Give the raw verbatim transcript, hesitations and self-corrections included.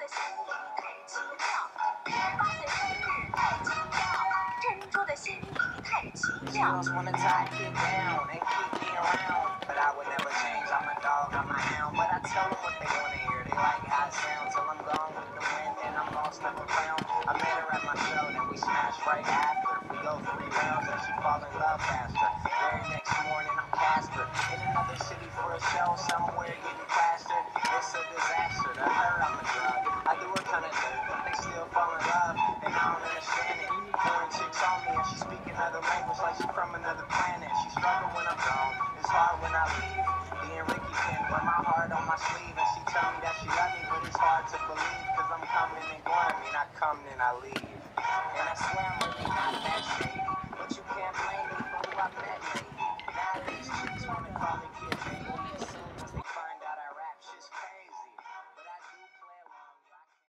的心里太奇妙，十八岁生日太奇妙，珍珠的心里太奇妙。Girls wanna tie it down and keep me around, but I would never change. I'm a dog, I'm a hound, but I tell them what they wanna hear. They like how it sounds till I'm gone with the wind and I'm lost, never found. I met her at my show, then we smashed right after. We go three rounds and she fall in love faster. Very next morning I'm Casper in another city for a show somewhere getting plastered. It's a disaster. To her I'm a drug. I do a ton of dirt, but they still fall in love, and I don't understand it. Foreign chicks on me and she speak another language like she from another planet. She struggle when I'm gone, it's hard when I leave. Being Ricky can wear my heart on my sleeve, and she tell me that she love me, but it's hard to believe, cause I'm coming and going. I mean I come and I leave, and I swear I'm really not that shady, but you can't blame me for who I met lately. Now these chicks wanna call me Kid Baby.